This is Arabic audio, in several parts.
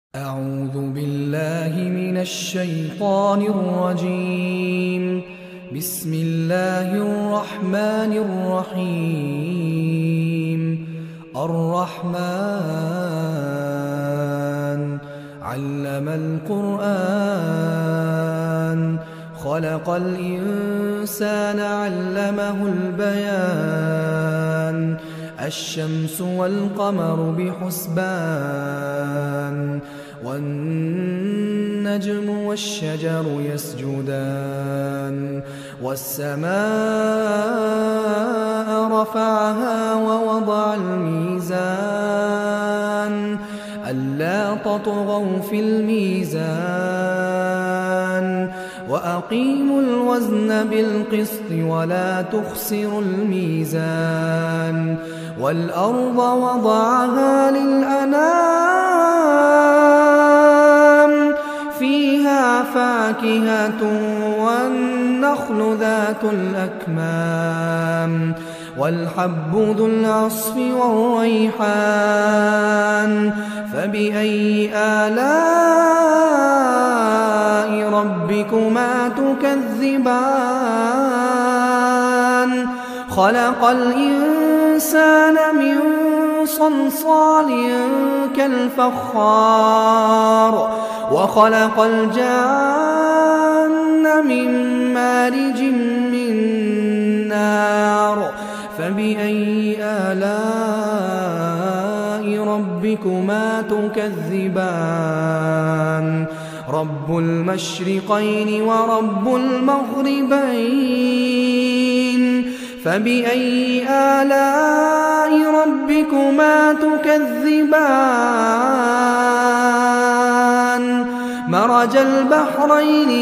أعوذ بالله من الشيطان الرجيم. بسم الله الرحمن الرحيم. الرحمن علم القرآن خلق الإنسان علمه البيان الشمس والقمر بحسبان والنجم والشجر يسجدان والسماء رفعها ووضع الميزان ألا تطغوا في الميزان وأقيموا الوزن بالقسط ولا تخسروا الميزان والأرض وضعها للأنام فيها فاكهة والنخل ذات الأكمام والحب ذو العصف والريحان فبأي آلاء ربكما تكذبان خلق الإنسان من صلصال كالفخار وخلق الجان من مارج من نار فبأي آلاء ربكما تكذبان رب المشرقين ورب المغربين فبأي آلاء ربكما تكذبان مرج البحرين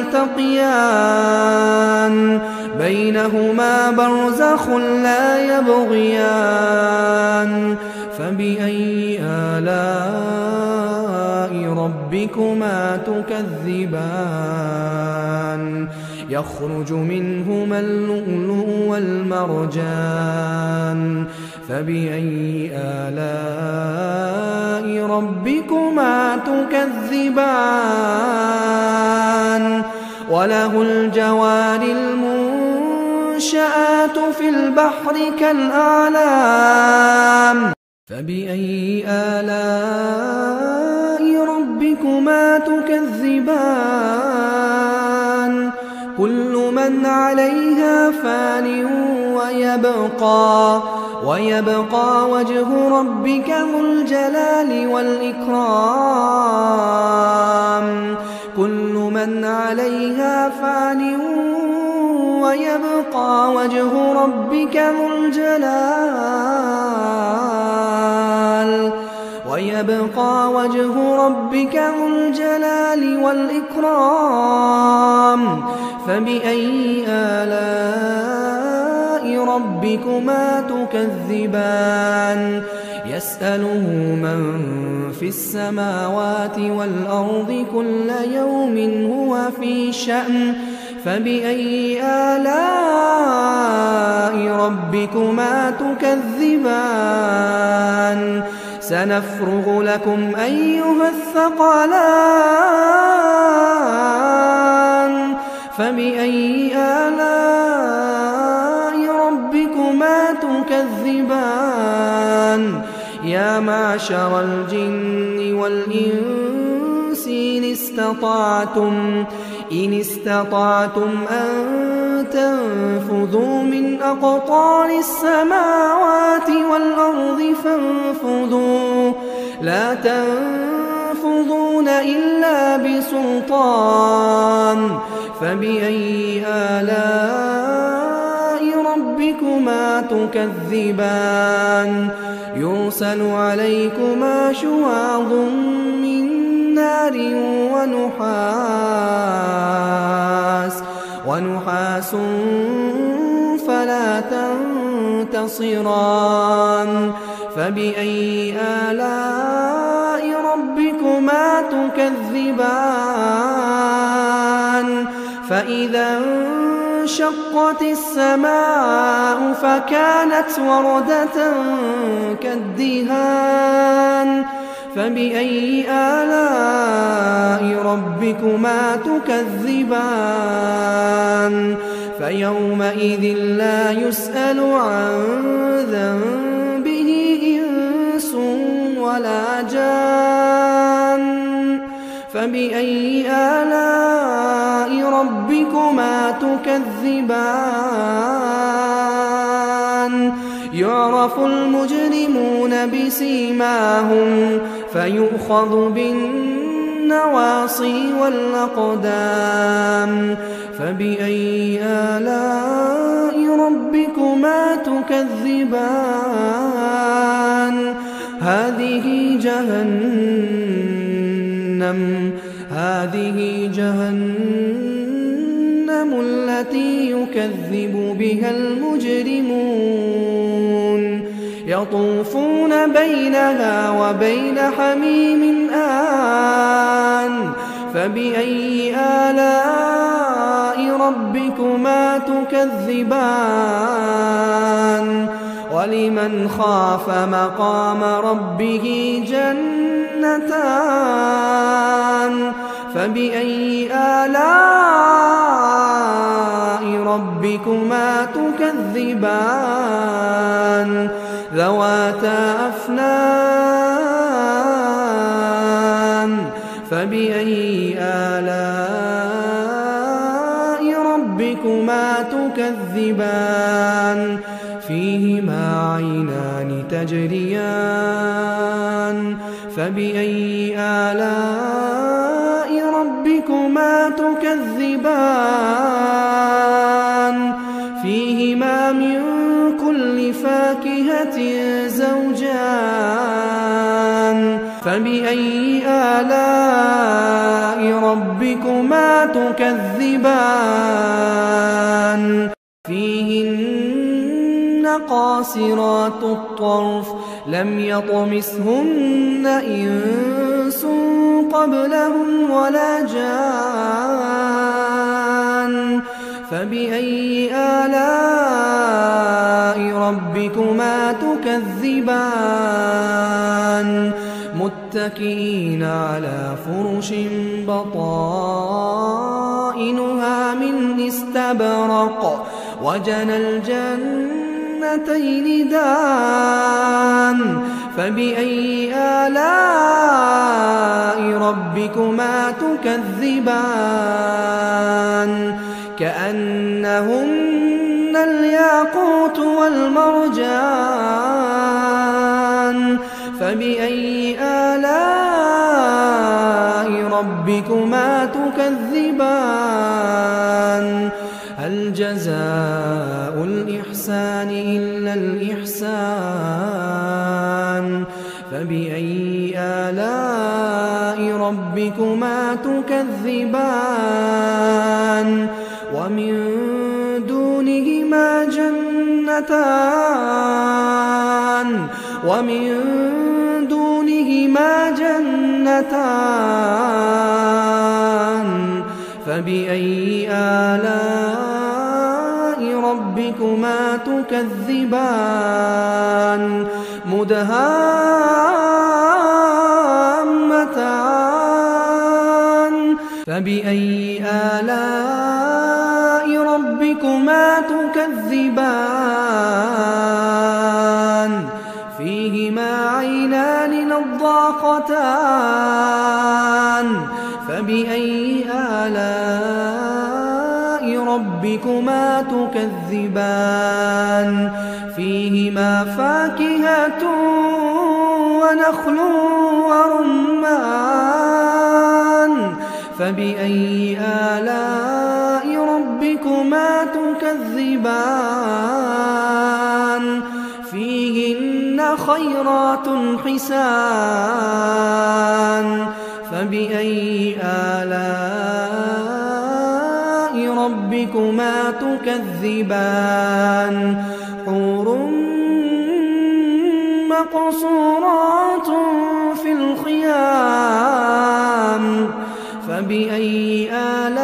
يلتقيان بينهما برزخ لا يبغيان فبأي آلاء ربكما تكذبان يخرج منهما اللؤلؤ والمرجان فبأي آلاء ربكما تكذبان وله الجوار المنشآت في البحر كالأعلام فبأي آلاء ربكما تكذبان كل من عليها فان ويبقى وجه ربك ذو الجلال والإكرام كل من عليها فان ويبقى وجه ربك ذو الجلال والإكرام فبأي آلاء ربكما تكذبان يسأله من في السماوات والأرض كل يوم هو في شأن فبأي آلاء ربكما تكذبان سنفرغ لكم أيها الثقلان فبأي آلاء ربكما تكذبان يا معشر الجن والإنس إن استطعتم أن تنفذوا من أقطار السماوات والأرض فانفذوا لا تنفذون إلا بسلطان فبأي آلاء ربكما تكذبان يرسل عليكما شواظ من نار ونحاس فلا تنتصران فبأي آلاء ربكما تكذبان فإذا انشقت السماء فكانت وردة كالدهان فبأي آلاء ربكما تكذبان فيومئذ لا يسأل عن ذنبه إنس ولا جان فبأي آلاء ربكما تكذبان يعرف المجرمون بسيماهم فيؤخذ بالنواصي والأقدام فبأي آلاء ربكما تكذبان هذه جهنم التي يكذب بها المجرمون يطوفون بينها وبين حميم آن فبأي آلاء ربكما تكذبان ولمن خاف مقام ربه جنتان فبأي آلاء ربكما تكذبان ذواتا أفنان فبأي آلاء ربكما تكذبان فيهما عينان تجريان فبأي آلاء ربكما تكذبان فيهما من كل فاكهة زوجان فبأي آلاء ربكما تكذبان فيهن قاصرات الطرف لم يطمثهن إنس قبلهم ولا جان فبأي آلاء ربكما تكذبان متكئين على فرش بطائنها من استبرق وجنى الجنتين دان فبأي آلاء ربكما تكذبان كأنهن الياقوت والمرجان فبأي آلاء ربكما تكذبان هل جزاء الإحسان إلا الإحسان فبأي آلاء ربكما تكذبان ومن دونهما جنتان فبأي آلاء ربكما تكذبان مدهامتان فبأي آلاء ربكما تكذبان فيهما عينان نضاختان فبأي آلاء ربكما تكذبان فيهما فاكهة ونخل ورمان فبأي آلاء ربكما تكذبان فيهن خيرات حسان فبأي آلاء ربكما تكذبان حور مقصورات في الخيام فبأي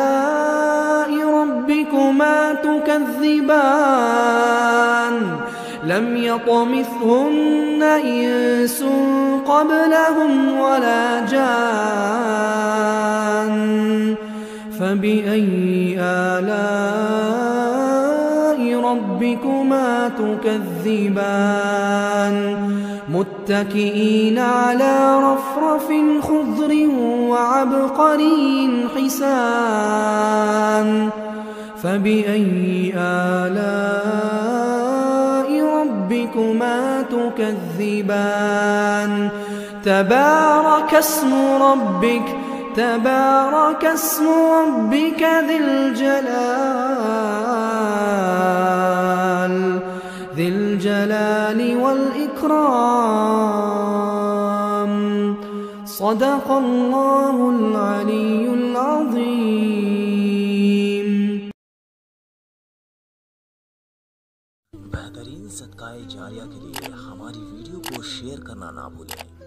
آلاء ربكما تكذبان لم يطمثهن إنس قبلهم ولا جان فبأي آلاء ربكما تكذبان متكئين على رفرف خضر وعبقري حسان فبأي آلاء ربكما تكذبان تبارك اسم ربك ذي الجلال والإكرام صدق الله العلي العظيم। बेहतरीन सदकाए जारिया के लिए हमारी वीडियो को शेयर करना ना भूलें।